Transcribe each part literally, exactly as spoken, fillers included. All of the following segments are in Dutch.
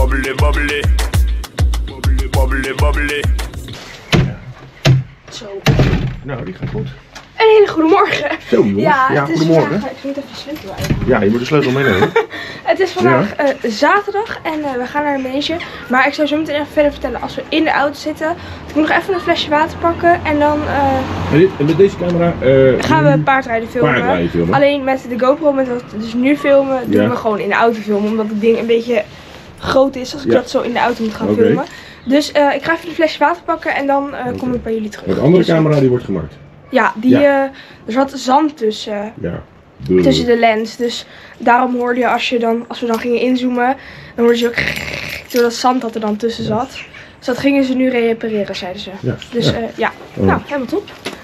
Bubbly, bubbly. Bubbly, bubbly, bubbly. Zo. Nou, die gaat goed. Een hele goede morgen. Zo jongens, ja, ja, het is goedemorgen. vandaag, ik moet even de sleutel uit. Ja, je moet de sleutel meenemen. Het is vandaag ja. uh, zaterdag en uh, we gaan naar een manege. Maar ik zou zo meteen even verder vertellen als we in de auto zitten. Ik moet nog even een flesje water pakken en dan uh, en, dit, en met deze camera uh, gaan we paardrijden filmen. paardrijden filmen. Alleen met de GoPro, met wat we dus nu filmen, doen ja. we gewoon in de auto filmen. Omdat het ding een beetje groot is als ik ja. dat zo in de auto moet gaan okay. filmen. Dus uh, ik ga even een flesje water pakken en dan uh, okay. kom ik bij jullie terug. De andere dus, camera die wordt gemaakt. Ja, die, ja. Uh, er zat zand tussen, ja. de... tussen de lens. Dus daarom hoorde je als, je dan, als we dan gingen inzoomen, dan hoorde je ook door dat zand dat er dan tussen ja. zat. Dus dat gingen ze nu repareren, zeiden ze. Ja. Dus ja, uh, ja. Oh. Nou, helemaal top.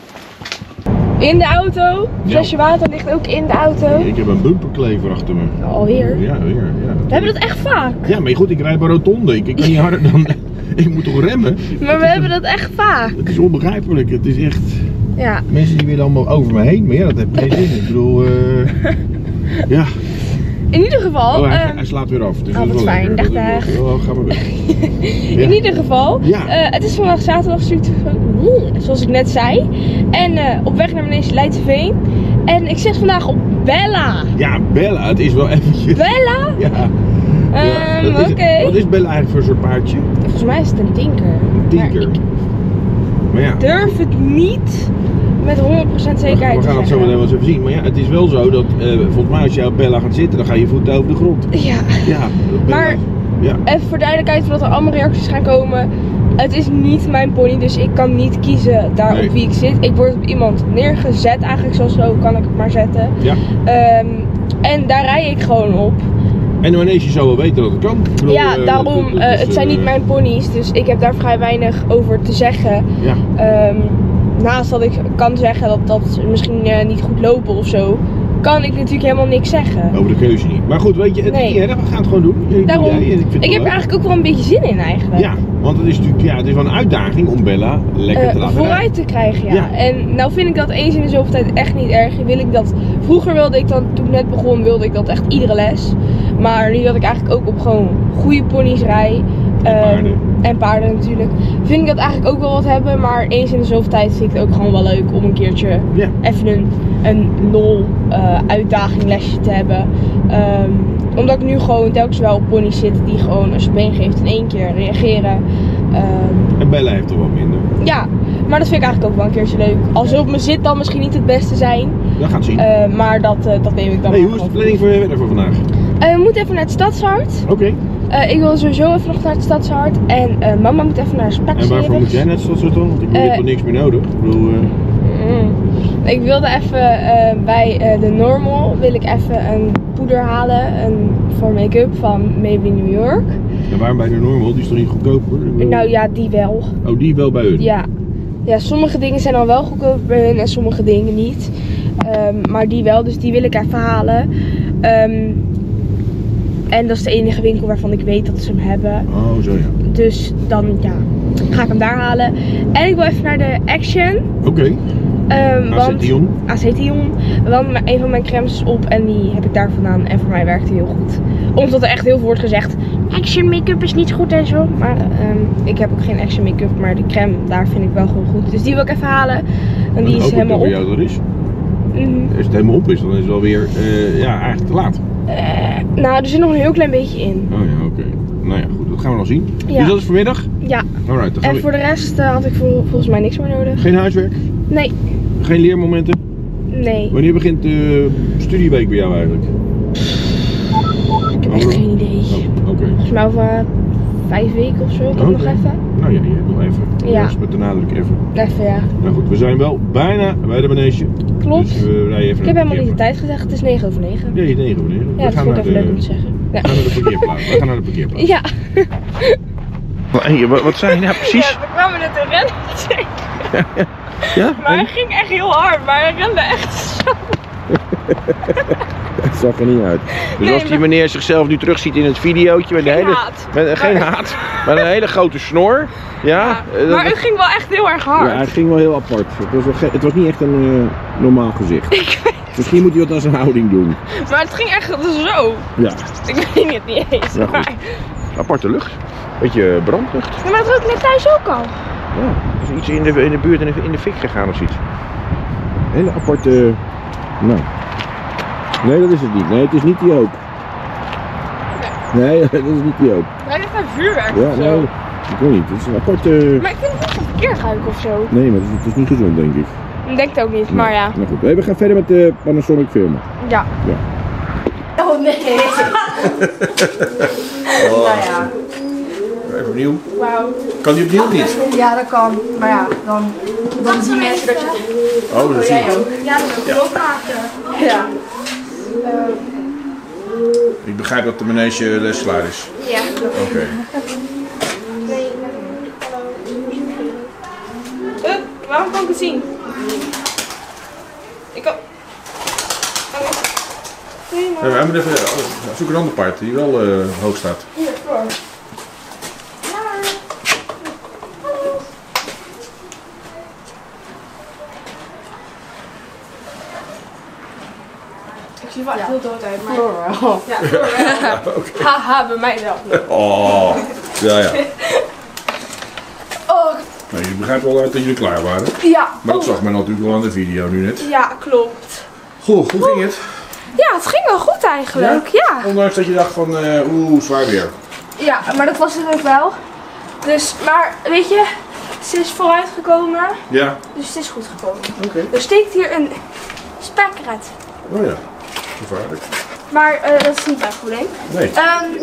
In de auto, flesje ja. water ligt ook in de auto. Ik heb een bumperklever achter me. Alweer? Ja, weer. Ja. We hebben dat echt vaak. Ja, maar goed, ik rijd bij rotonde. Ik, ik kan niet harder dan... Ik moet toch remmen? Maar we hebben dat echt vaak. Het is onbegrijpelijk. Het is echt... Ja. Mensen die willen allemaal over me heen, maar ja, dat heb ik geen zin. Ik bedoel, uh... ja. In ieder geval... Oh, hij, uh... hij slaat weer af. Dus oh, wat fijn. Dag, dag. Oh, ga maar weg. In ja. ieder geval, ja. uh, het is vandaag zaterdag, zoals ik net zei. En uh, op weg naar beneden Leidseveen. En ik zit vandaag op Bella. Ja, Bella. Het is wel eventjes... Bella? Ja. Um, ja, Oké. Okay. Wat is Bella eigenlijk voor zo'n paardje? Volgens mij is het een tinker. Een tinker. Maar ik maar ja. durf het niet met honderd procent zekerheid we, we gaan het zo meteen wel eens even zien. Maar ja, het is wel zo dat uh, volgens mij als je op Bella gaat zitten, dan ga je voeten over de grond. Ja. Ja. Maar ja. even voor duidelijkheid, voordat er allemaal reacties gaan komen. Het is niet mijn pony, dus ik kan niet kiezen daar nee. op wie ik zit. Ik word op iemand neergezet, eigenlijk zoals zo kan ik het maar zetten. Ja. Um, en daar rij ik gewoon op. En de manege zou wel weten dat het kan. Ik bedoel, ja, uh, daarom, uh, uh, het zijn niet mijn ponies, dus ik heb daar vrij weinig over te zeggen. Ja. Um, naast dat ik kan zeggen dat dat misschien uh, niet goed lopen of zo, kan ik natuurlijk helemaal niks zeggen. Over de keuze niet. Maar goed, weet je, het nee. is niet erg, we gaan het gewoon doen. Ik, daarom, jij, ik, vind ik heb er eigenlijk ook wel een beetje zin in eigenlijk. Ja, want het is natuurlijk ja, het is wel een uitdaging om Bella lekker uh, te laten vooruit rijden. te krijgen, ja. ja. En nou vind ik dat eens in de zoveel tijd echt niet erg. Wil ik dat, vroeger wilde ik dan, toen ik net begon, wilde ik dat echt iedere les. Maar nu dat ik eigenlijk ook op gewoon goede ponies rij. En um, paarden. En paarden natuurlijk. Vind ik dat eigenlijk ook wel wat hebben. Maar eens in de zoveel tijd vind ik het ook gewoon wel leuk om een keertje ja. even een, een lol uh, uitdaging lesje te hebben. Um, omdat ik nu gewoon telkens wel op ponies zit die gewoon als je been geeft in één keer reageren. Um, en Bella heeft er wat minder. Ja, maar dat vind ik eigenlijk ook wel een keertje leuk. Als ze op me zit dan misschien niet het beste zijn. Dat gaat zien. Uh, maar dat, uh, dat neem ik dan hey, hoe is de planning voor je verder voor vandaag? Uh, we moeten even naar het Stadshart. Oké. Okay. Uh, ik wil sowieso even nog naar het Stadshart. En uh, mama moet even naar Specsavers. En waarvoor moet jij naar het Stadshart dan? Want ik heb uh, niks meer nodig. Ik bedoel... Uh... Mm. Ik wilde even uh, bij uh, de Normal wil ik even een poeder halen een, voor make-up van Maybelline New York. En waarom bij de Normal? Die is toch niet goedkoper? Bedoel... Nou ja, die wel. Oh, die wel bij hun? Ja. Ja, sommige dingen zijn dan wel goedkoper bij hun en sommige dingen niet. Um, maar die wel, dus die wil ik even halen. Um, en dat is de enige winkel waarvan ik weet dat ze hem hebben. Oh, zo ja. Dus dan ja, ga ik hem daar halen. En ik wil even naar de Action. Oké. Okay. Um, Acetion. Acetion. Want een van mijn crèmes is op en die heb ik daar vandaan. En voor mij werkt die heel goed. Omdat er echt heel veel wordt gezegd, Action make-up is niet goed en zo. Maar um, ik heb ook geen Action make-up, maar de crème daar vind ik wel gewoon goed. Dus die wil ik even halen. En die en is helemaal op. Jou dat is. Mm-hmm. Als het helemaal op is, dan is het alweer uh, ja, eigenlijk te laat. Uh, nou, er zit nog een heel klein beetje in. Oh ja, oké. Okay. Nou ja, goed, dat gaan we nog zien. Ja. Dus dat is vanmiddag? Ja. Alright, dan gaan en we... voor de rest uh, had ik vol volgens mij niks meer nodig. Geen huiswerk? Nee. Geen leermomenten? Nee. Wanneer begint de studieweek bij jou eigenlijk? Ik heb echt geen idee. Oh, oké. Okay. Volgens mij over uh, vijf weken of zo. Ik heb okay. nog even. Nou ja, je hebt nog even. Ja. Dus met de nadruk even. Even, ja. Nou goed, we zijn wel bijna bij de manege. Klopt. Dus we rijden even ik heb helemaal niet de tijd gezegd, het is negen over negen. Nee, negen over negen. Ja, we dat vind ik even de... leuk om te zeggen. Ja. We gaan naar de parkeerplaats. We gaan naar de parkeerplaats. Ja. Hey, wat, wat zei je nou precies? Ja, we kwamen net een rennetje. Ja, ja. Ja? Maar en? hij ging echt heel hard, maar hij rende echt zo. Het zag er niet uit. Dus nee, als die maar... meneer zichzelf nu terugziet in het videootje met geen een hele, haat. Met, uh, geen haat, met een hele grote snor. Ja, ja uh, maar het ging wel echt heel erg hard. Ja, het ging wel heel apart. Het was, wel het was niet echt een uh, normaal gezicht. Ik weet Misschien moet hij wat aan zijn houding doen. Maar het ging echt zo. Ja. Ik weet het niet eens. Nou, maar... Aparte lucht. Beetje brandlucht. Ja, maar dat rook net thuis ook al. Ja, er is iets in de, in de buurt in de, in de fik gegaan of zoiets. Hele aparte... Nou. Nee, dat is het niet. Nee, het is niet die hoop. Nee, dat is niet die hoop. Ruik het naar vuurwerk Ja, of zo? nee. Ik weet niet. Het is een aparte... Maar ik vind het niet zo verkeerd ruiken of zo. Nee, maar het is, het is niet gezond, denk ik. Ik denk het ook niet, maar ja. Nou goed, we gaan verder met de Panasonic filmen. Ja. Ja. Oh nee. Oh. Nou ja. Even opnieuw. Wauw. Kan die opnieuw niet? Ja, dat kan. Maar ja, dan, dan zien mensen dat je... Oh, dat zie ik. Ja, dat wil ik ook maken. Ja. Ik begrijp dat de manege les klaar is. Ja. Oké. Okay. Nee. Hallo. Uh, waarom kan ik het zien? Ik kan... Nee, maar... Ja, we moeten even oh, zoek een ander paard die wel uh, hoog staat. Hier, voor. Ik zie wel echt heel dood uit, maar... Floor wel. Ja, Floor wel. Ja, okay. Haha, bij mij wel. Oh, ja ja. Oh, Nou, je begrijpt wel uit dat jullie klaar waren. ja. Maar dat Oh. zag men natuurlijk wel aan de video nu net. Ja, klopt. Goed, hoe ging het? Ja, het ging wel goed eigenlijk. Ja. Ondanks dat je dacht van, uh, oeh, zwaar weer. Ja, maar dat was het ook wel. Dus, maar weet je, ze is vooruit gekomen, Ja, dus het is goed gekomen. oké. Okay. Er steekt hier een spekret. Oh ja, gevaarlijk. Maar uh, dat is niet mijn probleem. Nee, Um,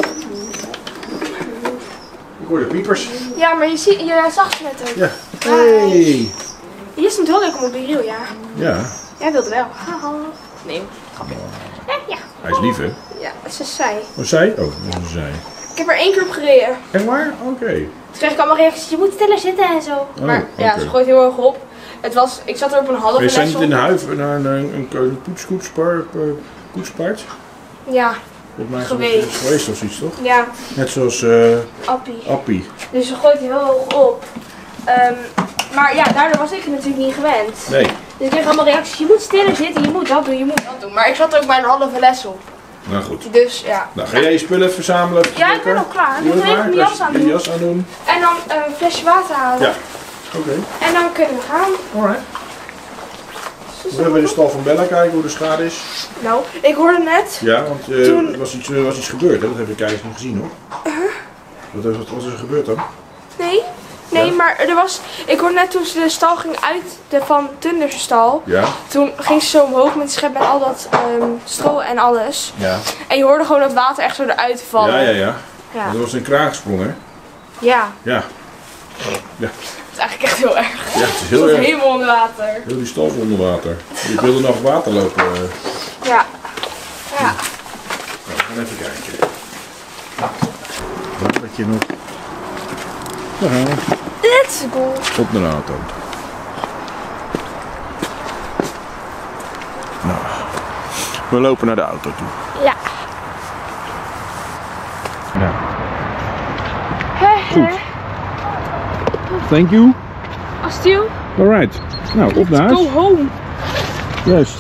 ik hoor de piepers. ja, maar je, zie, je zag ze net ook. Ja. Hey. Je stond heel leuk op mijn mobiel, ja. Ja, Jij wilde wel. Haha. Nee, grapje. Ja, ja. hij is lief hè? Ja, ze zei. Wat zij? Oh, dat is zij. Ik heb er één keer op gereden. Echt waar? Oké. Okay. Toen kreeg ik allemaal reacties, je moet stiller zitten en zo. Oh, maar ja, oké. ze gooit heel erg op. Het was, ik zat er op een halve Je zijn les niet in de op. huif naar een, een, een poetskoetspaard? Koetspaard? Ja, Volgens mij is Geweest. dat geweest of iets toch? ja, Net zoals uh, appie. Appie. Dus ze gooit heel hoog op. Um, maar ja, daardoor was ik het natuurlijk niet gewend. Nee. Dus ik kreeg allemaal reacties, je moet stiller zitten, je moet dat doen, je moet dat doen. Maar ik zat er ook bij een halve les op. Nou goed. Dus ja. Nou, ga jij je spullen even verzamelen? Even Ja, ik ben al klaar. Ik Doe moet het even maar. mijn jas aan Je doen. jas aandoen. En dan uh, een flesje water halen. Ja. Oké. Okay. En dan kunnen we gaan. Alright. We hebben in de stal van Bella kijken hoe de schade is. Nou, ik hoorde net. Ja, want uh, Toen- er was iets, uh, was iets gebeurd, hè? Dat heb ik eigenlijk niet gezien hoor. Uh-huh. Wat, is- wat was er gebeurd dan? Nee, nee, Ja. maar er was. Ik hoorde net toen ze de stal ging uit de Van Tunderse stal. Ja. Toen ging ze zo omhoog met de schep met al dat um, stro en alles. Ja. En je hoorde gewoon dat water echt zo eruit vallen. Ja, ja, ja. Ja. Want er was een kraan gesprongen, hè? Ja, Ja. Ja. dat is eigenlijk echt heel erg. Ja, het is Het heel was erg. helemaal onder water. Heel die stal vol onder water. Ik wilde nog op water lopen. Uh. Ja. Ja. Nou, we gaan even kijken. Wat had je nog? Daar gaan we. Let's go. Op naar de auto. Nou, we lopen naar de auto toe. Ja. Nou, Hè, hè. thank you. Astiel, Alright. Nou, op naar go huis. home. Juist.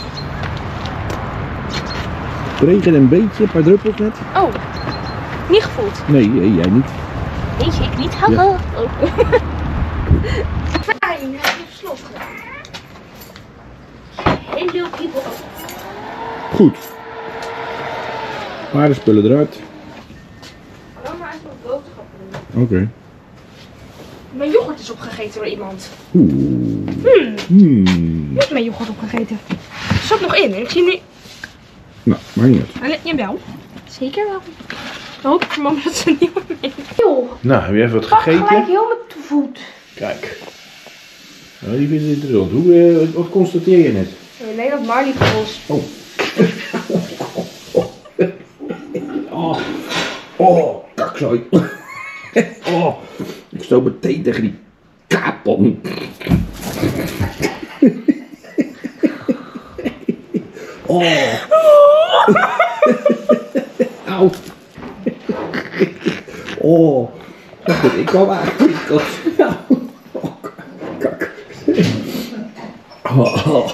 Het regent een beetje, een paar druppels net. Oh, niet gevoeld. Nee, nee, jij niet. Nee, ik niet. Ja. Haha. Oh. Fijn, heb je slot gedaan. Hello people. Goed. Paardenspullen eruit. Dan maar even wat boodschappen doen. Oké. Mijn yoghurt is opgegeten door iemand. Oeh. Hmm. Hmm. Wie heeft mijn yoghurt opgegeten? Er zat nog in. Ik zie nu... Nou, maar niet uit. Ah, jawel. Zeker wel. Dan hoop ik voor mama dat ze niet meer mee. Joh, Nou, heb je even wat pak gelijk gegeten? heel met voet. Kijk. Nou, die vindt het interessant. Hoe, uh, wat constateer je net? Nee, dat Marley kost. Oh. Oh. Oh, kakzooi. Oh. Ik stoot meteen tegen die kapon. Oh. Auw. Oh. Goed, ik kwam eigenlijk niet. Oh, kak. Oh, oh.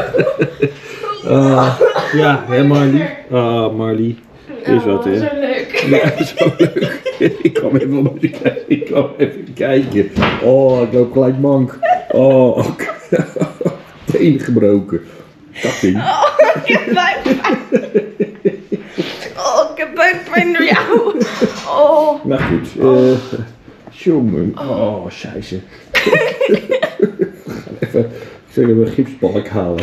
Uh, ja, hè Marlie? Ah, Marlie. Is wat, hè? Zo leuk. Ja, dat is wel leuk. Ik kwam even op moeten kijken. Ik kwam even kijken. Oh, ik loop gelijk mank. Oh, teen gebroken. Katting. Oh, ik heb buikpijn. Oh, ik heb buikpijn door jou. Oh. Nou goed. Uh, jongen. Oh, scheisse. We gaan even, ik zeg even een gipsbalk halen.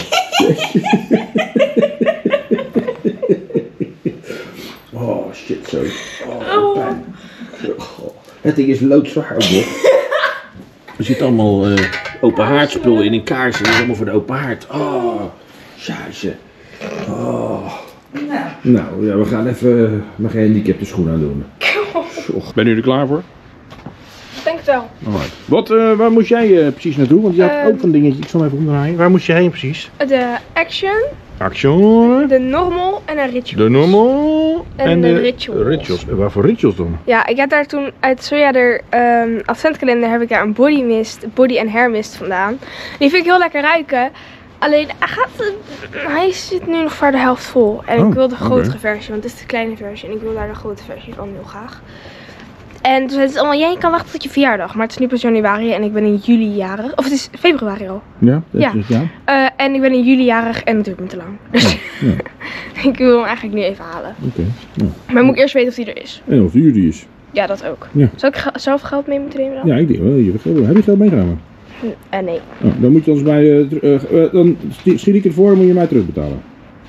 Oh, shit zo. Oh, pijn. Oh, het ding is loodzwaar ook nog. Er zit allemaal uh, open haardspul in, in kaarsen. Dat is allemaal voor de open haard. Oh, scheisse. Oh. Nou, ja, we gaan even mijn gehandicapte schoen aan doen. Ben je er klaar voor? Ik denk het wel. Alright. Wat, uh, waar moest jij uh, precies naartoe? Want je had um, ook een dingetje. Ik zal hem even omdraaien. Waar moest je heen precies? De Action. Action. De Normal en de Rituals. De Normal en, en de, de Rituals. Rituals. Waar voor Rituals dan? Ja, ik heb daar toen uit Sojader um, adventkalender heb ik daar een body mist, body en hair mist vandaan. Die vind ik heel lekker ruiken. Alleen hij, gaat, hij zit nu nog voor de helft vol. En oh, ik wil de grotere okay. versie, want het is de kleine versie. En ik wil daar de grote versie van heel graag. En toen zei het allemaal, jij kan wachten tot je verjaardag. Maar het is nu pas januari en ik ben in juli jarig. Of het is februari al. Ja, dat ja. Is, ja. Uh, en ik ben in juli jarig en het duurt me te lang. Dus ja, ja. Ik wil hem eigenlijk nu even halen. Oké. Okay, ja. Maar moet ik eerst weten of die er is. En of die er is. Ja, dat ook. Ja. Zou ik zelf geld mee moeten nemen dan? Ja, ik denk wel. Heb je geld meegenomen? Uh, nee. Oh, dan moet je ons bij, uh, uh, uh, dan schiet ik het voor en moet je mij terugbetalen.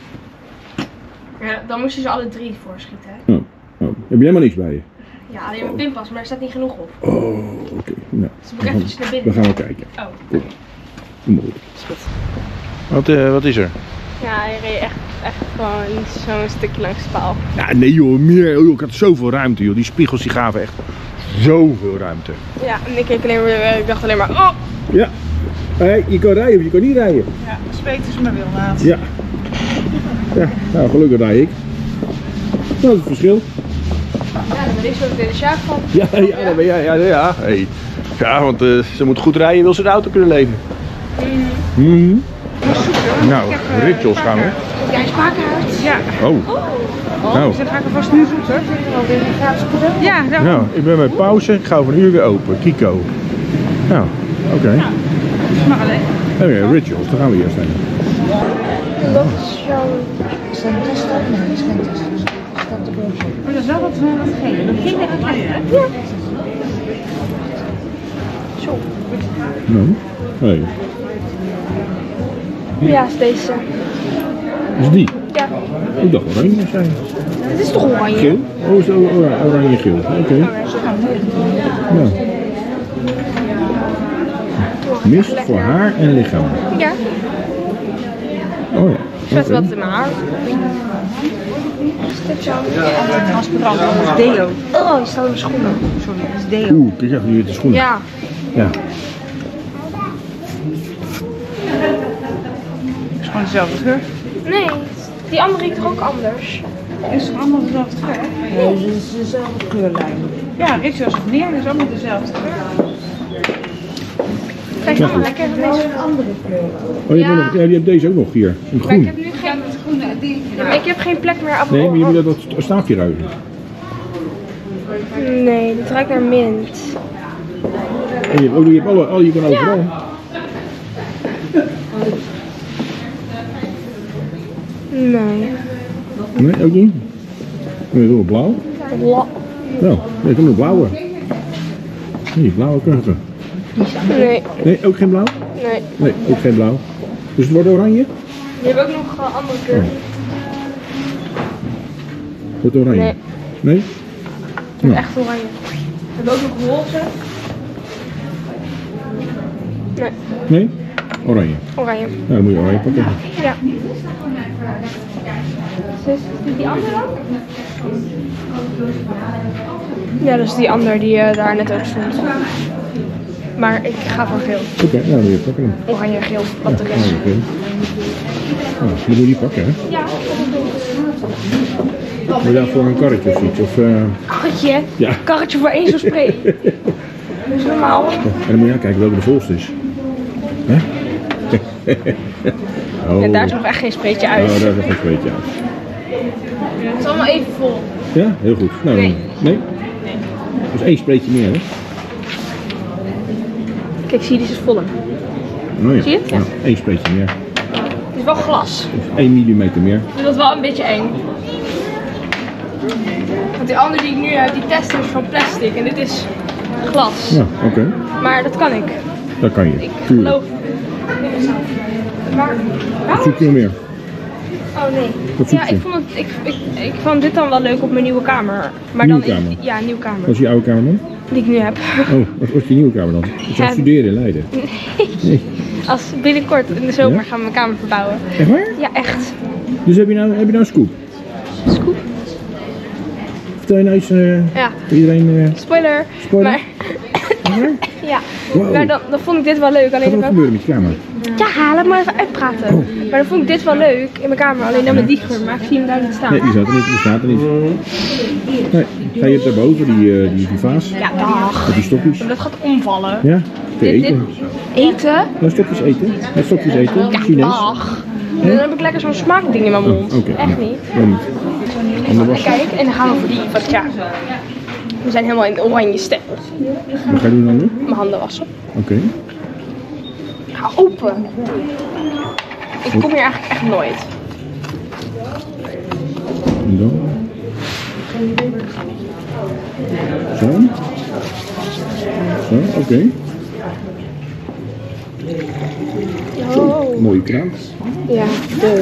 Ja, dan moest je ze alle drie voorschieten. Hè? Oh. Oh. Heb je helemaal niks bij je? Ja, alleen mijn pinpas, maar er staat niet genoeg op. Oh, oké. Okay. Nou, dus moet ik even naar binnen. Dan gaan we kijken. Oh. Cool. Mooi. Wat, uh, wat is er? Ja, hij reed echt, echt gewoon zo'n stukje langs de paal. Ja, nee joh, meer. Oh, ik had zoveel ruimte joh. Die spiegels die gaven echt zoveel ruimte. Ja, en ik keek alleen maar, ik dacht alleen maar, oh! Ja. Hey, je kan rijden of je kan niet rijden. Ja, speten ze maar wil laten. Ja. Ja, nou gelukkig rijd ik. Dat is het verschil. Ja, dan ben ik zo meteen de Sjaak van. Ja, ja, dan ben jij, ja, ja. Hey. Ja, want uh, ze moet goed rijden, wil ze de auto kunnen leven. Mm. Mm. Nou, uh, Rituals gaan we. Jij spaarkaart? Ja. Oh. Oh, nou. Dus dan ga ik alvast nu zoeken. Alweer een gratis cadeau? Ja, daarom. Nou, ik ben bij pauze. Ik ga over een uur weer open. Kiko. Nou, oké. Okay. Nou, maar alleen. Oké, okay, Rituals, daar gaan we eerst heen. Dat is jouw... Is dat een teststart? Nee, dat is geen teststart. Staat de boven. Maar dat is wel wat gele. Dat ging er een hè? Ja. Zo. Nou, hey. Ja, is deze. Is die? Ja. Ik dacht oranje zijn. Het is toch oranje? Geel? Oh, is het oranje, oranje geel. Oké. Okay. Nou. Mist voor haar en lichaam. Ja. Oh ja. Ik zet wat in mijn haar. Is dit zo? Transparant, dat is deo. Oh, die staat op mijn schoenen. Sorry, dat is deo. Oeh, kijk even hier de schoenen. Ja. Ja. Het is gewoon dezelfde geur. Nee, die andere riekt toch ook anders? Is het allemaal dezelfde geur? Nee, het is dezelfde kleurlijn. Ja, Rituals of neer, is allemaal dezelfde geur. Kijk, allemaal lekker. Deze een andere kleur. Oh, je, ja. Hebt nog, ja, je hebt deze ook nog hier. In Maar groen. ik heb nu geen, ja, ik heb geen plek meer op. Nee, maar je moet dat, dat staafje ruiken. Nee, dit ruikt naar mint. En je hebt, oh, je, hebt alle, alle, je kan overal. Ja. Nee. Nee, ook niet? Nee, door blauw. La. Nou, nee, kom nog blauwe. Nee, blauwe kurken. Nee. Nee, ook geen blauw? Nee. Nee, ook geen blauw. Dus het wordt oranje? Je hebt ook nog uh, andere kleuren. Oh. Wordt oranje? Nee. Nee? Het wordt echt oranje. We hebben ook nog roze. Nee. Nee? Oranje. Oranje. Nou, dan moet je oranje pakken. Ja. Is dit die andere dan? Ja, dat is die andere die uh, daar net ook stond. Maar ik ga voor geel. Oké, okay, nou dan moet je pakken dan. Oranje en geel, wat ja, de rest. oranje en geel. Nou, die moet je niet pakken, hè? Ja. Moet je daarvoor een karretje of iets? Of, uh... Karretje? Ja. Karretje voor één zo'n spray. Dat is normaal. En dan moet je kijken welke de volste is. Hè? Oh. En daar is nog echt geen spreetje uit. Oh, daar is nog geen spreetje uit. Het is allemaal even vol. Ja, heel goed. Nou, Nee. nee? Dus één spreetje meer, hè? Kijk, zie je, dit is voller. Oh, ja. Zie je het? Ja. Ja, één spreetje meer. Het is wel glas. Dus één millimeter meer. Dus dat is wel een beetje eng. Want die andere die ik nu heb, die testen is van plastic en dit is glas. Ja, oké. Okay. Maar dat kan ik. Dat kan je. Ik Tuurlijk. geloof. Maar, Wat zoek je nog meer? oh nee. Wat zoek Ja, je? ik vond, het, ik, ik, ik vond dit dan wel leuk op mijn nieuwe kamer. Maar Nieuwe dan kamer? In, ja, nieuwe kamer. Wat is je oude kamer dan? Die ik nu heb. Oh, wat was je nieuwe kamer dan? Je gaat Ja. studeren in Leiden. Nee. Als binnenkort in de zomer Ja? gaan we mijn kamer verbouwen. Echt waar? Ja, echt. Dus heb je nou, heb je nou een scoop? Scoop. Vertel je nou iets uh, Ja. voor iedereen? Uh, Spoiler. Spoiler? Maar, echt waar? ja. Wow. Maar dan, dan vond ik dit wel leuk. Wat Alleen er dan, gebeurde met je kamer? ja, laat maar even uitpraten. Oh. Maar dan vond ik dit wel leuk in mijn kamer. Alleen dan met die geur. Maar ik zie hem daar niet staan. Nee, die staat er niet. Die staat er niet. Nee. Ga je daarboven, die, uh, die, die vaas? Ja, dag. Met die stokjes? Dat gaat omvallen. Ja? Kun je Dit, eten? dit, eten? Ja, stokjes eten. Ja, stokjes eten. Ja, Chinees. dag. En dan heb ik lekker zo'n smaakding in mijn mond. Oh, oké. Echt Nou, niet. dan niet. Ander was. Kijk, en dan gaan we voor die, want ja, we zijn helemaal in de oranje stijl. Wat ga je doen dan nu? Mijn handen wassen. Oké. Okay. Ga open. Ik kom hier eigenlijk echt nooit. En dan? Zo. Zo, oké. Okay. Oh. Mooie kraan. Ja, de.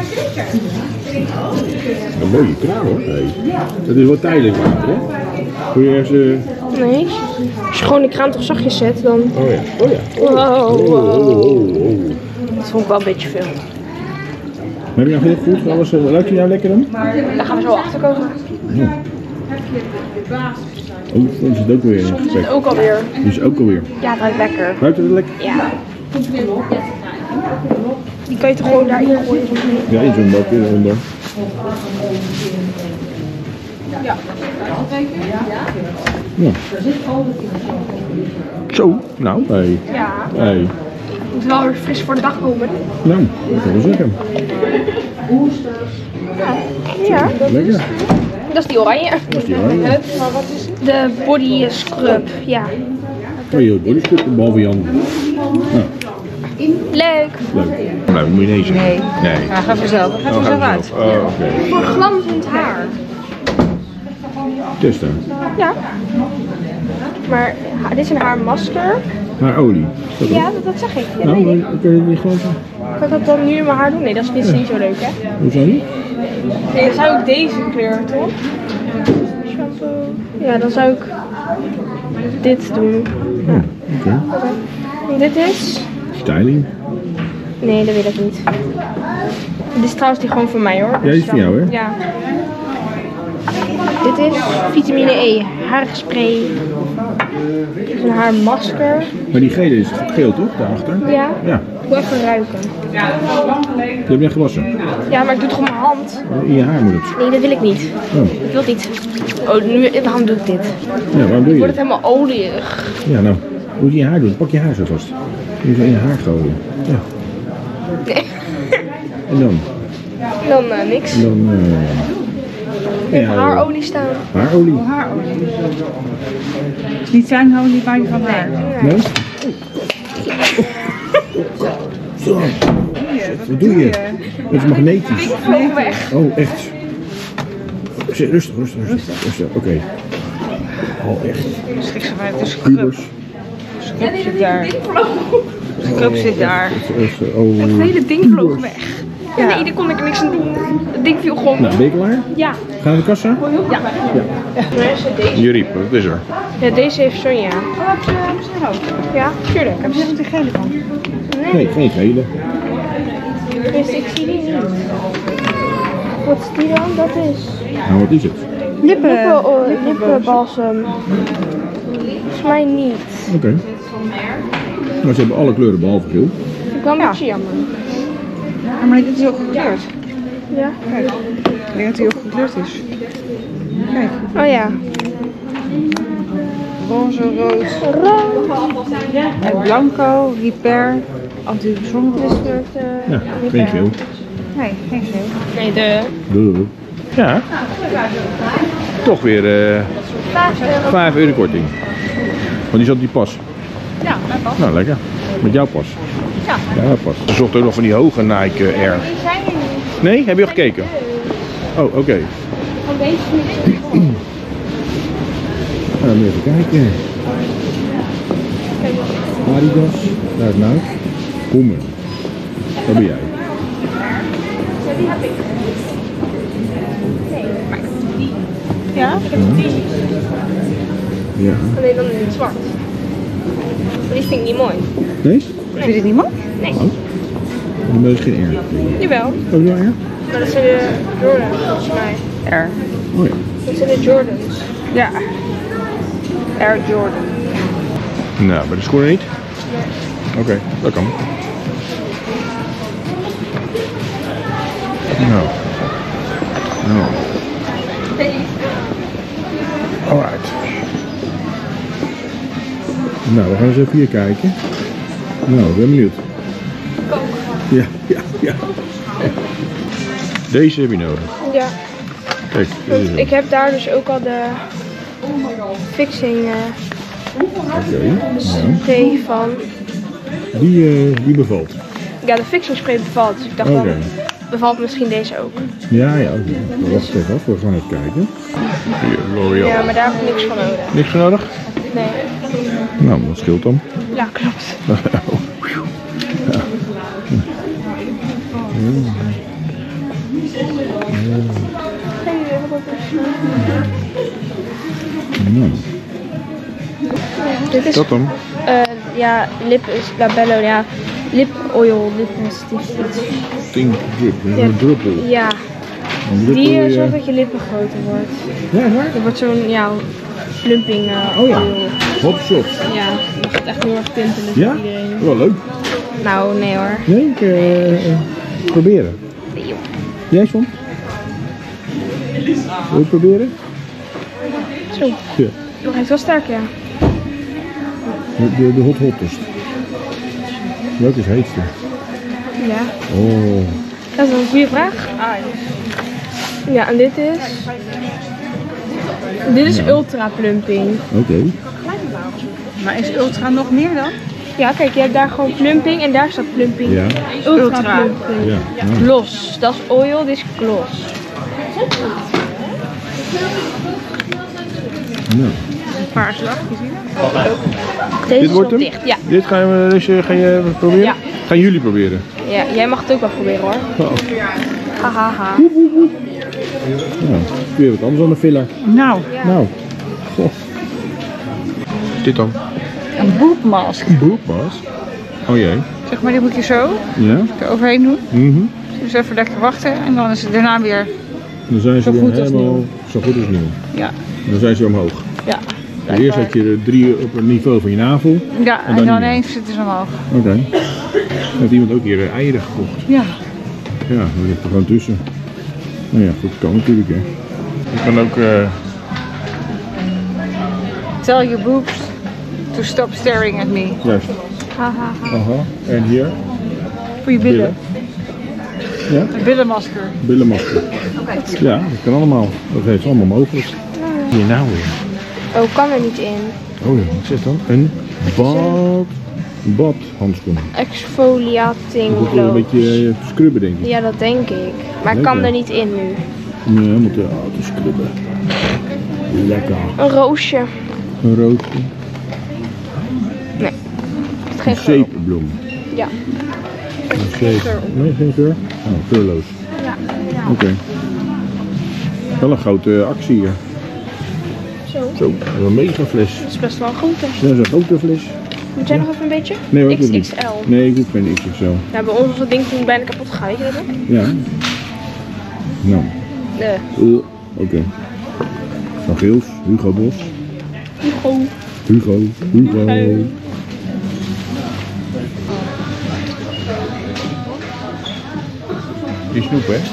Een mooie kraan hoor. Hey. Dat is wel tijdelijk water, hè? Kun je ergens... Uh... Nee. Als je gewoon de kraan toch zachtjes zet, dan... Oh ja, oh ja. Wow, Oh, oh, oh, oh. dat vond ik wel een beetje veel. Heb je nou heel goed alles? Uh, ruikt je nou lekker dan? Daar gaan we zo achter komen. Ja. Oh, dat is het ook weer. Soms is het ook alweer. Die is ook alweer. Ja, het ruikt lekker. Ruikt het lekker? Ja. Die kan je toch gewoon daarin gooien? Ja, in zo'n bak eronder. Ja. Ja. Zo, nou, hey. Ja. Hey. Het moet wel weer fris voor de dag komen. Nou, dat kan wel zeggen. Ja. Lekker. Dat is die oranje. Dat is die oranje. Maar wat is het? De body scrub, ja. Oh, je bodyscrub, behalve Jan. Nou, Leuk. leuk. Nou, moet je deze. Nee. Nee. Ja, ga vanzelf. Ga Oh, vanzelf gaan we uit. zo. Oh, oké. Voor glanzend haar. Testen. Ja. Maar ha- dit is een haarmasker. Haarolie. Is dat Ja, ook? dat, dat zeg ik. Ja, Nou, weet ik. maar kun je het niet gewoon zo? Kan ik dat dan nu in mijn haar doen? Nee, dat is, dit is niet zo leuk, hè? Hoezo niet? Nee, dan zou ik deze kleur, toch? Shampoo. Ja, dan zou ik dit doen. Oh, oké. En dit is... Styling. Nee, dat wil ik niet. Dit is trouwens die gewoon voor mij, hoor. Ja, die is voor jou, hè? Ja. Dit is vitamine E, haarspray. Dit is een haarmasker. Maar die gele is geel toch, daarachter? Ja. Ja. Ik wil even ruiken. Die heb je net gewassen. Ja, maar ik doe het gewoon mijn hand. In je haar moet het. Nee, dat wil ik niet. Oh. Ik wil het niet. Oh, nu, waarom doe ik dit? Ja, waarom doe je Wordt het dat? helemaal olieig. Ja, nou, moet je in je haar doen. Pak je haar zo vast. Moet je zo in je haar gooien. Ja. Nee. En dan? Dan uh, niks. En dan... Uh, Ik heb haarolie staan. Haarolie? Haarolie. Het is niet zijn olie waar je van haar. Nee? Zo. Wat doe je? Het is magnetisch. Vloog weg. Oh, echt? Rustig, rustig, rustig. rustig. Oké. Okay. Oh, echt. Schrik ze maar, het is scrub. Kubus. Scrub zit daar. Scrub zit daar. Rustig. Oh. Het hele ding vloog weg. Ja, nee, daar kon ik niks aan doen. Het ding viel gewoon Nou, ben je klaar? Ja. Gaan we naar de kassa? Ja. Waar is het deze? Je riep, wat is er? Ja, deze heeft Sonja. Oh, heb je misschien ook? Ja, tuurlijk. Heb je er de gele van? Nee, geen gele. Dus ik zie die niet. Wat is die dan? Dat is... Nou, wat is het? Lippen, Lippen, oh, lippenbalsem. Volgens mij niet. Oké. Okay. Nou, ze hebben alle kleuren behalve geel. Vind ik wel een beetje jammer. Ja, maar dit is ook gekleurd. Ja. Kijk, ik denk dat hij ook gekleurd is. Kijk, Oh ja. roze, rood. Rood. En blanco, repair, anti-zon. Dus met, uh, Ja, geen geel. Nee, geen geel. Nee, de... Duh. Ja. toch weer uh, vijf euro korting. Want die zat op die pas. Ja, mijn pas. Nou, lekker. Met jouw pas. Ja. Ja, pas. Ze zocht ook nog van die hoge Nike Air. Die zijn er niet. Nee? Heb je al gekeken? Oh, oké. Okay. Van deze niet. Nou, dan even kijken. Adidas, daar is Nike. Hoemen. Dat ben jij. Ja, die heb ik. Nee, maar ik heb die. Ja? Ik heb die. Ja. Alleen dan in het zwart. Maar die vind ik niet mooi. Nee? Vind je dit niet mooi? Nee. Oh. Dat is geen Air. Jawel. Oh, ja, Air? Maar dat zijn de Jordans volgens mij. Air. Oh ja. Dat zijn de Jordans. Ja. Air Jordan. Nou, bij de schoenen niet? Nee. Oké, okay, dat kan. Nou. Nou. Alright. Nou, we gaan eens even hier kijken. Nou, ik ben benieuwd. Ja, ja, ja. Deze heb je nodig. Ja. Kijk, dit is hem. Ik heb daar dus ook al de fixing uh, Oké, spray ja. van. Die, uh, die bevalt. Ja, de fixing spray bevalt. Dus ik dacht Oké. dan bevalt misschien deze ook. Ja, ja. We wachten even af. We gaan even kijken. Hier, L'Oreal. Ja, maar daar heb ik niks van nodig. Niks voor nodig? Nee. Nou, dat scheelt dan. Ja, klopt. Ja. Nou, Dit is dat dan? uh, ja, lip is labello, ja. Lip oil, lipstift. Ding drip, Ja. een druppel. Ja, Een druppel die uh, weer- zorgt dat je lippen groter wordt. Ja, waar? Er wordt zo'n ja, plumping uh, Oh ja. oil. Hot shots. Ja, dat is echt heel erg tintelig Ja? voor iedereen. Wel leuk. Nou, nee hoor. Nee, ik uh, uh, proberen. Nee, joh. Jij Son? Wil je het proberen? Zo, Ja. nog even wel sterk, ja. De, de, de hot hottest. Welke is het heetste? Ja, Oh. dat is een goede vraag. Ja, en dit is... Dit is Ja. ultra plumping. Oké. Okay. Maar is Ultra nog meer dan? Ja, kijk, je hebt daar gewoon plumping en daar staat plumping. Ja. Ultra, Ultra. plumping. Ja. Nou. Gloss, dat is oil, dit is gloss. Nou. Paarslag, gezien? Deze Dit is wordt nog hem? dicht. Ja. Dit ga je, deze ga je proberen? Ja. Gaan jullie proberen? Ja, jij mag het ook wel proberen hoor. Oh. Hahaha. Ha, ha. Nou, weer wat anders dan de filler. Nou, Nou. Goh. Dit dan? een boobmask. Boekmas. Oh jee. Zeg maar, die moet je zo Ja. er overheen doen. Mhm. Dus even lekker wachten en dan is het daarna weer, Dan zijn ze Zo weer goed als helemaal nieuw. zo goed als nieuw. ja. Dan zijn ze omhoog. Ja, Eerst had je er drie op het niveau van je navel. ja En en dan dan niet meer. ineens zitten ze omhoog. Oké. Okay. Heeft iemand ook hier eh, eieren gekocht? Ja. Ja, dat ligt er gewoon tussen. Nou ja, goed, kan natuurlijk hè. Je kan ook... Uh... Tell your boobs to stop staring at me. Juist. Hahaha. Aha. En hier? Voor je billen. Ja? Een billenmasker. Billenmasker. Ja, dat kan allemaal. Dat heeft allemaal mogelijk. Hier nou weer. Oh, kan er niet in. Oh ja, wat is dit dan? Een bad... badhandschoen. Exfoliating Dat moet wel een gloves. beetje eh, scrubben denk ik. Ja, dat denk ik. Maar ik Lekker. kan er niet in nu. Ja, we moeten auto scrubben. Lekker. Een roosje. Een roosje. Nee. Geen Een geur. zeepbloem. Ja. Een zeep. Nee, geen geur? Oh, geurloos. Ja. Oké. Okay. Wel een grote actie hier. Zo. Zo, een mega fles. Dat is best wel een grote. Dat is een grote fles. Moet jij nog even een beetje? Nee hoor, ik hoef niet. X X L. Nee, ik hoef geen X X L. Ja, bij ons was dat ding toen bijna kapot gegaan, weet je dat nog? Ja. Nou. Nee. Uh, Oké. Okay. Van Geels, Hugo Bos. Hugo. Hugo, Hugo. Hugo. Die snoep, hè?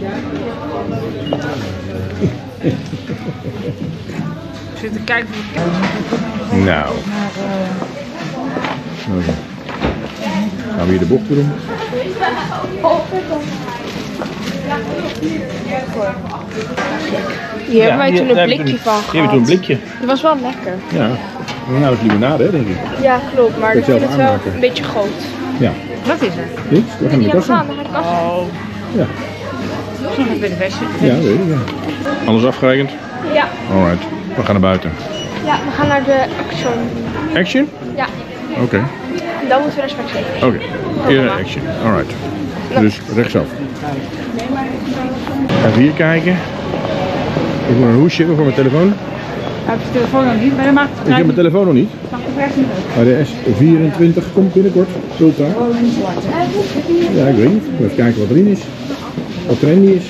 Ik zit te kijken voor de Nou. Oké. Gaan we hier de bocht erom? Hier hebben wij toen een blikje van gehad. Hier hebben we toen een blikje. Die was wel lekker. Ja. Nou, dat is limonade, hè, denk ik. Ja, klopt. Maar ik Kan je vind zelf het wel aanmaken. een beetje groot. Ja. Wat is er? Dit? We gaan in de Ja, we kassa. gaan naar de kassa. Oh, Ja. nog bij de westje. Ja, weet ik, ja. Alles afgerekend? Ja. Alright. We gaan naar buiten. Ja, we gaan naar de Action. Action? Ja. Oké. En dan moeten we naar Spectator. Oké. Hier naar Action. Alright. Dus rechtsaf. Even hier kijken. Ik moet een hoesje hebben voor mijn telefoon. Heb je de telefoon nog niet? Maar dat mag Ik heb mijn telefoon nog niet. mag de pers niet ook. Maar de S vierentwintig komt binnenkort. Ultra. Ja, ik weet niet. Even kijken wat erin is. Wat trendy is.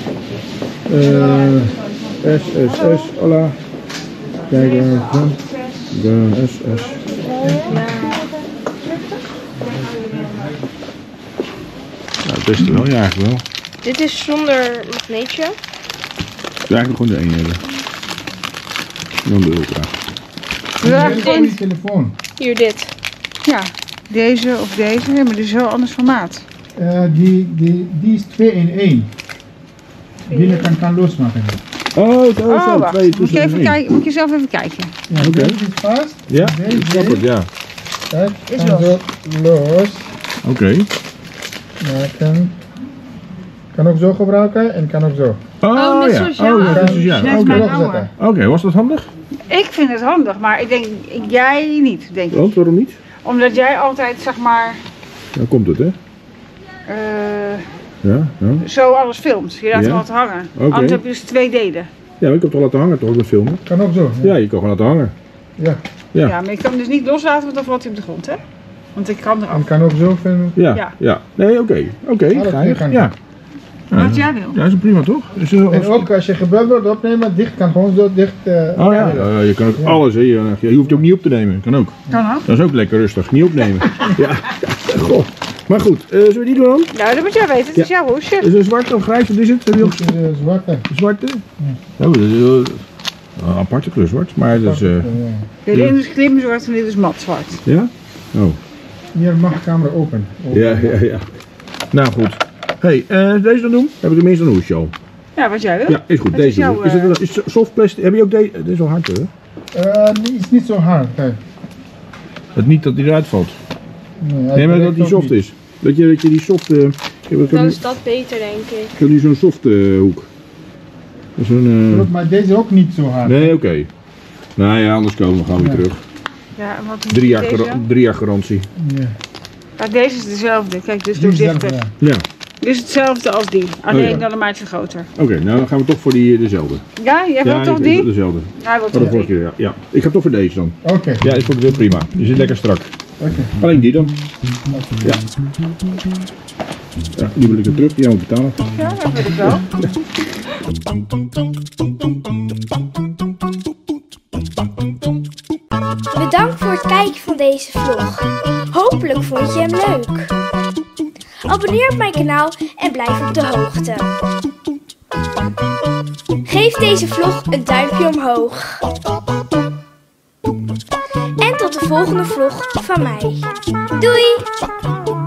Uh, S, S, S, hola. Kijk, uh, de S, S. Nou, het is er wel, ja, eigenlijk wel. Dit is zonder magneetje. Ja, eigenlijk gewoon de één hebben. Dan de Ultra. Ja, gewoon- telefoon. Hier, dit. ja, deze of deze. Ja, maar dit is wel anders formaat. Uh, die, die, die is twee in één. Die kan, kan losmaken. Oh, zo, zo. Oh, wacht. Twee Moet je, tussen even één. kijken, moet je zelf even kijken. Ja, Oké. deze is vast. Ja, Deze ik snap het, ja. Kijk, Is kan los. zo los. Oké. Ja, kan, kan ook zo gebruiken en kan ook zo. Oh, net ja. zoals jou. Oh, net zoals jou. Net als Oké, mijn Terug oude. zetten. Oké, was dat handig? Ik vind het handig, maar ik denk, jij niet, denk ik. Want, waarom niet? Omdat jij altijd, zeg maar, Dan komt het, hè? eh, Ja, ja. zo alles filmt. Je laat Ja. hem altijd hangen. Oké. Anders heb je dus twee delen. Ja, maar ik heb het al laten hangen toch met filmen? Kan ook zo. Ja, je kan gewoon laten hangen. Ja. Ja. Ja, maar ik kan hem dus niet loslaten, want dan valt hij op de grond, hè? Want ik kan eraf. En kan ook zo filmen. Ja, Ja. ja. Nee, oké. Oké, Ja, dat geinig. kan. Ja. Wat jij wil. Ja, is het prima toch? Is het, En ook als je gebeld wordt opnemen, dicht kan gewoon zo dicht. Uh, Oh ja, ja, ja, je kan ook Ja. alles, hè. Je, je hoeft ook niet op te nemen. Kan ook. Kan ook. Dat is ook lekker rustig. Niet opnemen. Ja. Goh. Maar goed, uh, zullen we die doen dan? Nou, dat moet jij weten. Het is jouw hoesje. Is het een zwarte of grijs? Wat is het? Heb je ook Dit is uh, zwarte. een zwarte? Ja, dat is uh, een aparte kleur zwart. Maar dat is... Uh, Ja. De ene is klimzwart en dit is mat zwart. ja? Oh. Hier mag de camera open. open. Ja, ja, ja. Nou goed. Hey, uh, deze dan doen? Hebben we tenminste een hoesje al? Ja, wat jij wil. Ja, is goed. Het is Deze. jouw, Is, uh, het, is het soft plastic? Heb je ook deze? Dit is wel hard, hè? Uh, die is niet zo hard. Kijk. Het niet dat die eruit valt. Nee, hij Nee, maar dat breekt die ook soft niet. is. Dat je, dat je die soft... Uh, ik heb, ik heb Dan nu, is dat beter, denk ik. ik heb nu zo'n soft uh, hoek. Zo'n... Klopt, maar deze ook niet zo hard. nee, oké. Okay. Nou ja, anders komen we gewoon weer Ja. terug. Ja, en wat Drie jaar, deze? gara- drie jaar garantie. Ja. Ja, deze is dezelfde. Kijk, dus Die door is zelf, dichter. ja. Ja, Dit is hetzelfde als die. Alleen Oh, ja. dan een maatje groter. oké. Nou, dan gaan we toch voor die, dezelfde. Ja, jij wil ja, toch ik- die? dezelfde. Ja, hij wil Oh, de toch vorige die. keer, ja. ja. Ik ga toch voor deze dan. Oké. Ja, ik vond het heel prima. Die zit lekker strak. Oké. Alleen die dan. Ja. Ja, die wil ik er terug. Die gaan we betalen. Ja, dat wil ik wel. Bedankt voor het kijken van deze vlog. Hopelijk vond je hem leuk. Abonneer op mijn kanaal en blijf op de hoogte. Geef deze vlog een duimpje omhoog. En tot de volgende vlog van mij. Doei!